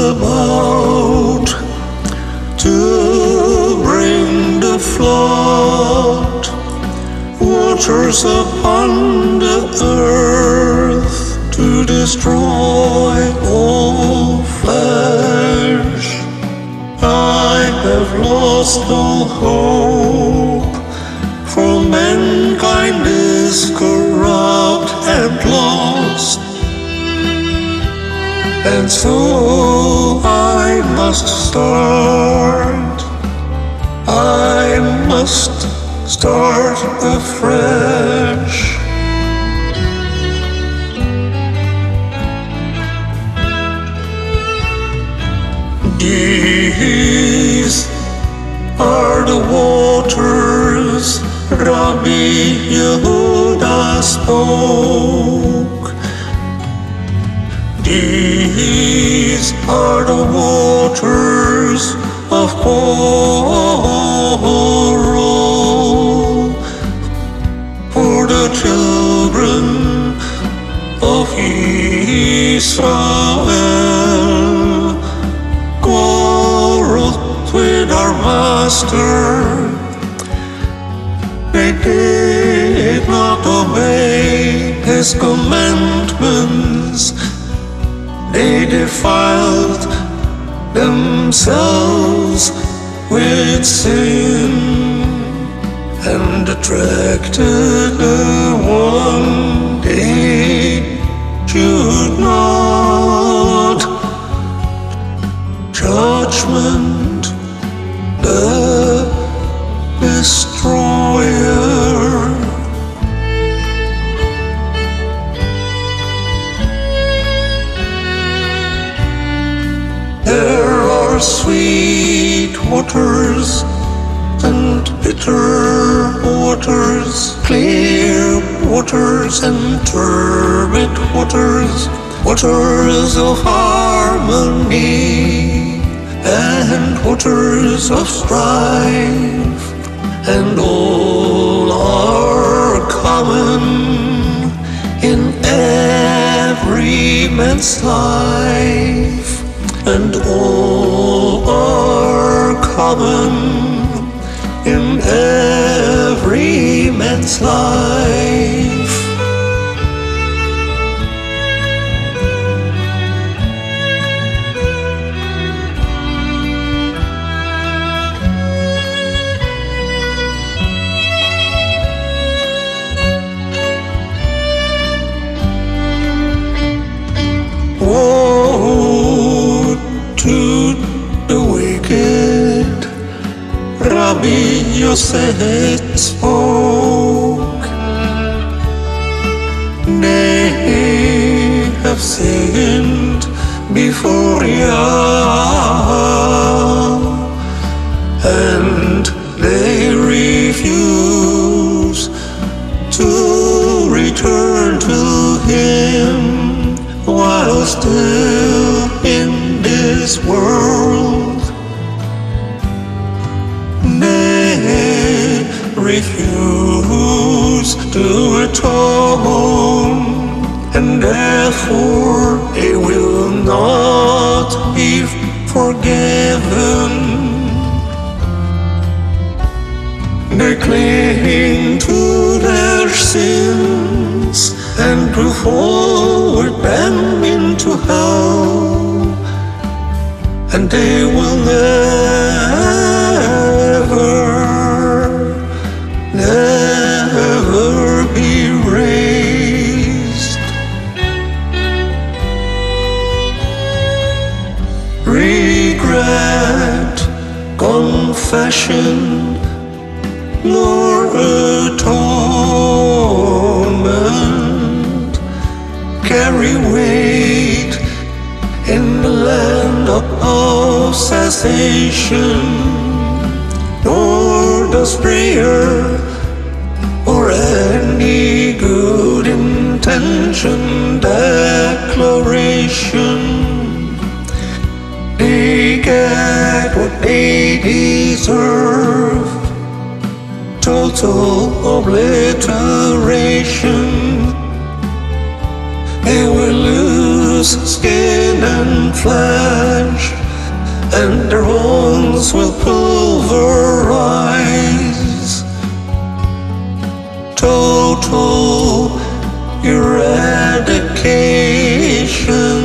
about to bring the flood, waters upon the earth to destroy all flesh. I have lost all hope, for mankind is corrupt and lost, and so I must start afresh. These are the waters Rabbi Yehuda spoke. These are the waters of Quarrel for the children of Israel. Quarreled with our master, they did not obey his commandments. They defiled themselves with sin and attracted the one they should not. Judgment, the destroyer. There are sweet waters and bitter waters, clear waters and turbid waters, waters of harmony and waters of strife, and all are common in every man's life, and all are common in every man's life. Woe to the wicked, Rabbi Yosef spoke. They have sinned before Yah, and they refuse to return to Him while still in this world. They refuse to atone, and therefore they will not be forgiven. They cling to their sins and to forward them into hell, and they will never be raised. Regret, confession, nor atonement carry weight in the land of cessation, nor does prayer or any good intention declaration. They get what they deserve, total obliteration. They will lose lose skin and flesh, and their bones will pulverize. Total eradication.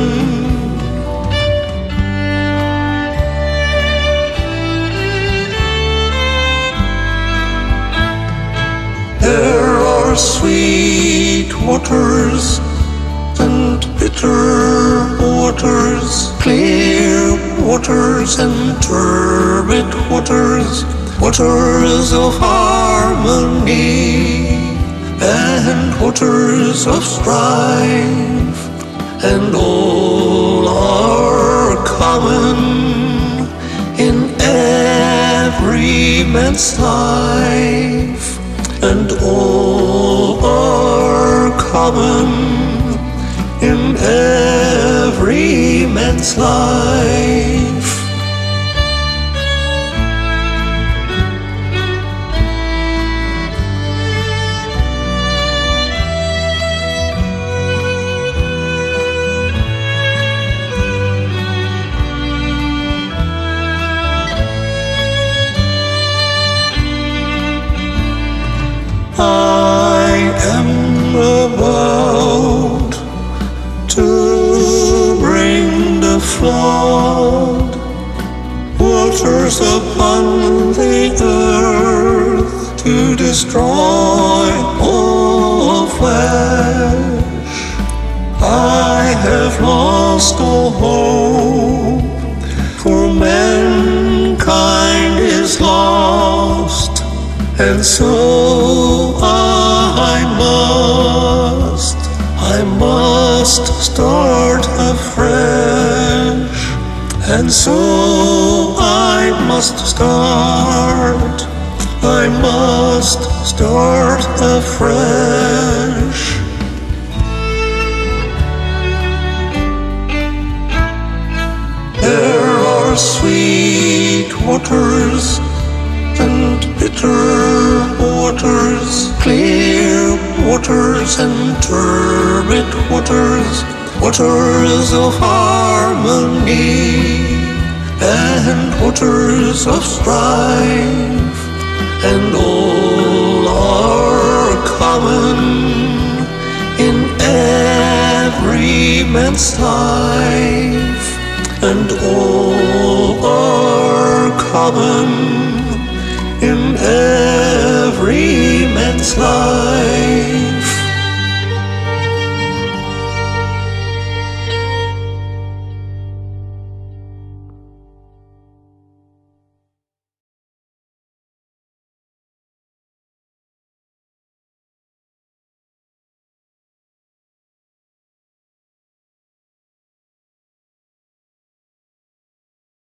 There are sweet waters and bitter waters, clear waters and turbid waters, waters of harmony and waters of strife, and all are common in every man's life, and all are common in every man's life. I am about to bring the flood, waters upon the earth, to destroy all flesh. I have lost all hope, for mankind is lost, and so I must start afresh, and so I must start afresh. There are sweet waters and bitter waters, clear waters and turbid waters, waters of harmony and waters of strife, and all are common in every man's life, and all are common in every man's life.